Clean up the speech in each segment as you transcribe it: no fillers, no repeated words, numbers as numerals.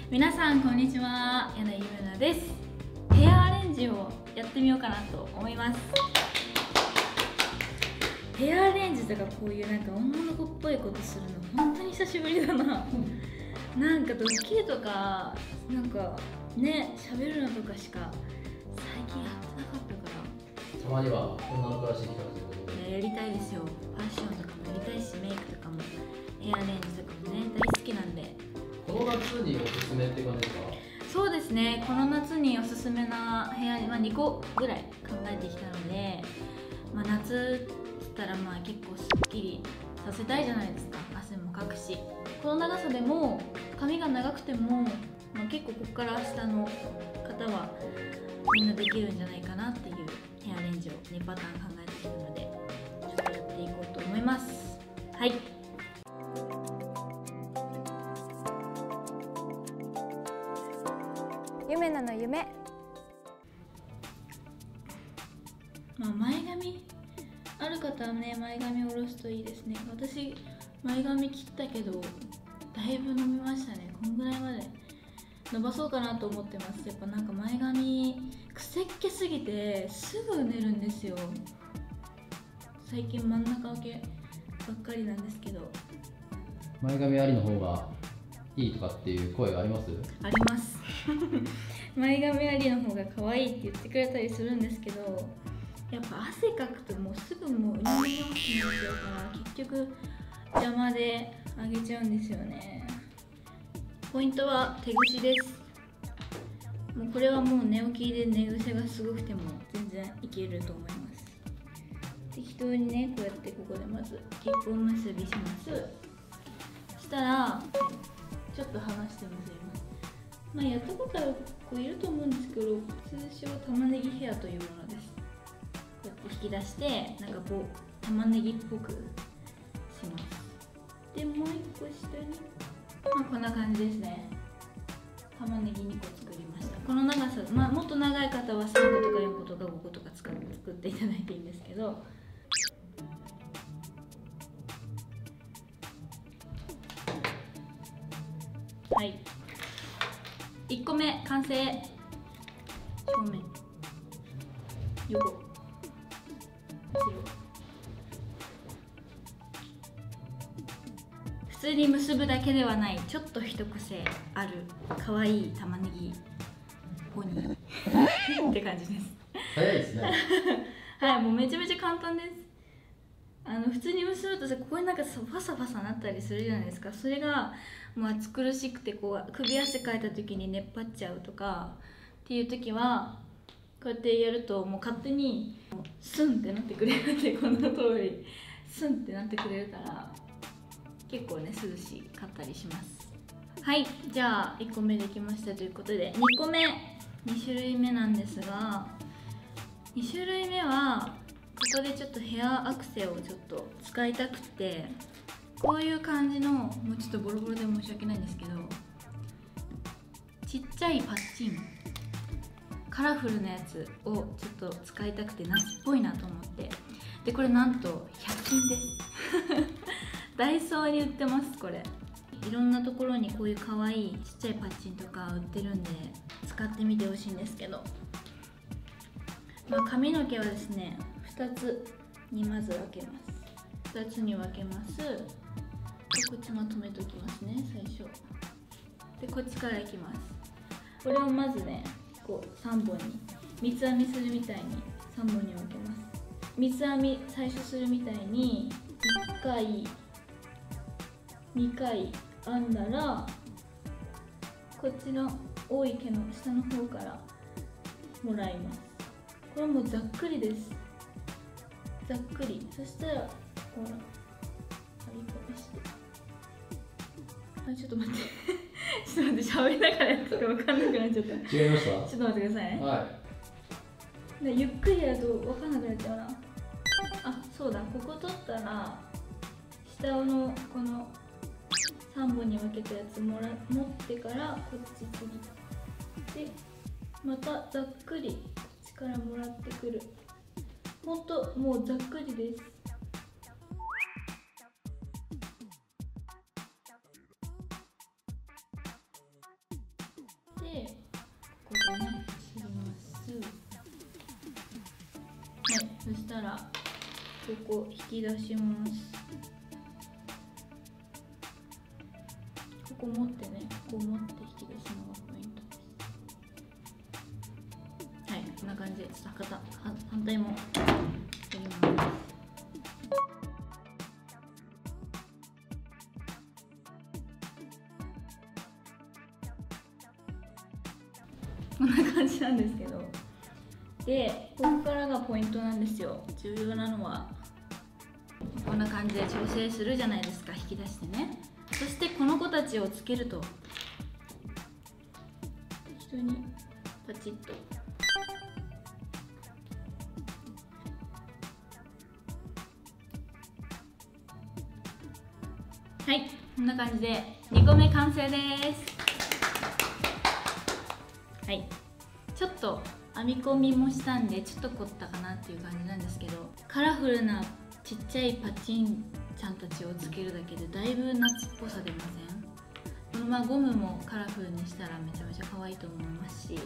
皆さんこんにちは、柳井ゆめなです。ヘアアレンジをやってみようかなと思います。ヘアアレンジとかこういうなんか女の子っぽいことするの本当に久しぶりだな。なんかドッキリとかなんかね、喋るのとかしか最近やってなかったから。 たまには女の子らしい企画ということで、 やりたいですよ。ファッションとかもやりたいし、メイクとかもヘアアレンジとかもね大好きなんで。 この夏におすすめって感じですか？ そうですね、この夏におすすめな部屋、2個ぐらい考えてきたので、夏っつったら結構すっきりさせたいじゃないですか。汗もかくし、この長さでも髪が長くても、結構ここから下の方はみんなできるんじゃないかなっていうヘアアレンジを2パターン考えてきたので、ちょっとやっていこうと思います。はい、 ゆめなの夢。 前髪ある方はね、前髪を下ろすといいですね。私前髪切ったけどだいぶ伸びましたね。こんぐらいまで伸ばそうかなと思ってます。やっぱなんか前髪くせっけすぎてすぐ寝るんですよ。最近真ん中分けばっかりなんですけど。 前髪ありの方がいいとかっていう声があります？ あります前髪ありの方が可愛いって言ってくれたりするんですけど、やっぱ汗かくともうすぐもううにょうにょってなっちゃうから結局邪魔であげちゃうんですよね。ポイントは手ぐしです。もうこれはもう寝起きで寝癖がすごくても全然いけると思います。適当にね、こうやってここでまず結婚結びします。そしたらちょっと離して結びます。やったことある子いると思うんですけど、通称玉ねぎヘアというものです。こうやって引き出してなんかこう玉ねぎっぽくします。でもう一個下にこんな感じですね。玉ねぎ2個作りました。この長さ、もっと長い方は3個とか4個とか5個とか作っていただいていいんですけど、はい、1個目完成。正面、横、後ろ。普通に結ぶだけではない、ちょっと一癖ある可愛い玉ねぎポニーって感じです。 早いですねはい、もうめちゃめちゃ簡単です。普通に結ぶとここになんかファサファサなったりするじゃないですか。それがもう暑苦しくてこう首汗かいた時に熱っ張っちゃうとかっていう時はこうやってやるともう勝手にスンってなってくれるんで、この通りスンってなってくれるから結構ね涼しかったりします。はい、じゃあ1個目できましたということで、2個目、2種類目なんですが、2種類目はここでちょっとヘアアクセをちょっと使いたくて、こういう感じの、もうちょっとボロボロで申し訳ないんですけど、ちっちゃいパッチンカラフルなやつをちょっと使いたくて、夏っぽいなと思って、でこれなんと100均ですダイソーに売ってます。これいろんなところにこういう可愛いちっちゃいパッチンとか売ってるんで使ってみてほしいんですけど、髪の毛はですね2つにまず分けます。2つに分けます。でこっちまとめときますね最初で、こっちからいきます。これをまずねこう3本に三つ編みするみたいに3本に分けます。三つ編み最初するみたいに1回2回編んだら、こっちの多い毛の下の方からもらいます。これもうざっくりです。ざっくり。そしたらほら貼り込みして、ちょっと待ってちょっと待って、喋りながらやってて分かんなくなっちゃった。 違いました？ ちょっと待ってくださいね。 はい。 でゆっくりやると分かんなくなっちゃうな。あ、そうだ、ここ取ったら下のこの3本に分けたやつ持ってからこっち次で、またざっくりこっちからもらってくる。ほんともうざっくりです。 でここでね切ります。はい、そしたらここ引き出します。ここ持ってね、ここ持って引き出すのがポイントです。はい、こんな感じでちょっと反対もやります。こんな感じなんですけど、でここからがポイントなんですよ。重要なのはこんな感じで調整するじゃないですか、引き出してね。そしてこの子たちをつけると適当にパチッとはい、こんな感じで2個目完成です。はい、ちょっと編み込みもしたんでちょっと凝ったかなっていう感じなんですけど、カラフルなちっちゃいパチンちゃんたちをつけるだけでだいぶ夏っぽさ出ません？このままゴムもカラフルにしたらめちゃめちゃ可愛いと思いますし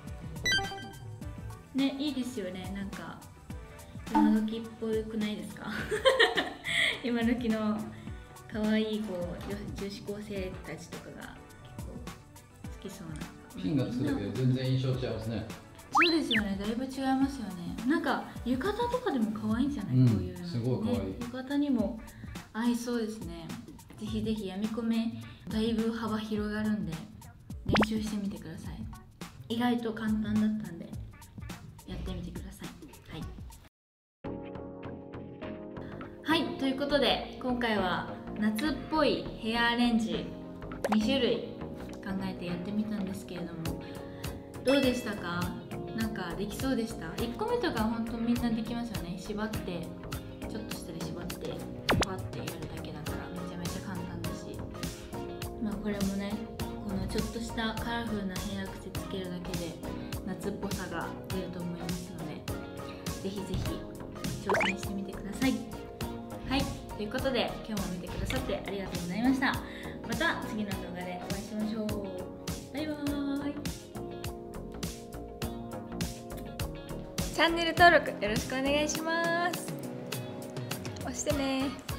ね、いいですよね。なんか今時っぽくないですか？今時の可愛い女子高生たちとかが結構好きそうな。 ピンがつくだけで全然印象違いますね。 そうですよね、だいぶ違いますよね。なんか浴衣とかでも可愛いんじゃない、こういうの、 すごい可愛い、 ね、浴衣にも合いそうですね。ぜひぜひ編み込めだいぶ幅広がるんで練習してみてください。意外と簡単だったんでやってみてください。はい、はい、ということで今回は夏っぽいヘアアレンジ2種類考えてやってみたんですけれども、どうでしたか？なんかできそうでした？ 1 個目とか本当みんなできますよね。縛ってちょっと下で縛ってパッてやるだけだからめちゃめちゃ簡単だし、まあこれもね、このちょっとしたカラフルなヘアクセつけるだけで夏っぽさが出ると思いますので、ぜひぜひ挑戦してみてください。はい、ということで今日も見てくださってありがとうございました。また次の動画でお会いしましょう。バイバーイ。チャンネル登録よろしくお願いします。押してね。